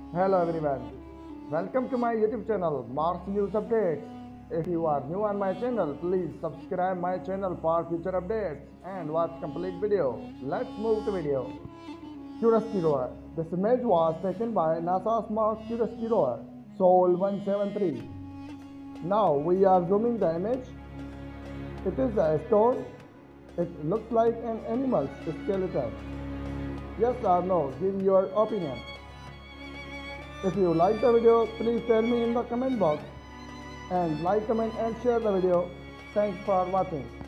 Hello everyone, welcome to my YouTube channel Mars News Updates. If you are new on my channel, please subscribe my channel for future updates and watch complete video. Let's move to video. Curiosity rover. This image was taken by NASA's Mars Curiosity rover Sol 173. Now we are zooming the image. It is a stone. It looks like an animal's skeleton. Yes or no? Give your opinion. If you like the video, please tell me in the comment box and like, comment and share the video. Thanks for watching.